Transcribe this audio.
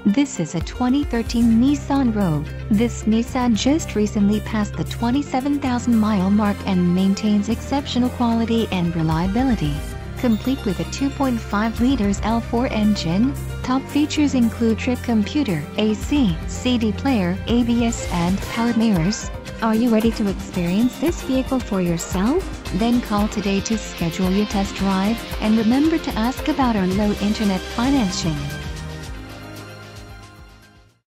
This is a 2013 Nissan Rogue. This Nissan just recently passed the 27,000-mile mark and maintains exceptional quality and reliability. Complete with a 2.5 liters L4 engine, top features include trip computer, AC, CD player, ABS and power mirrors. Are you ready to experience this vehicle for yourself? Then call today to schedule your test drive, and remember to ask about our low internet financing.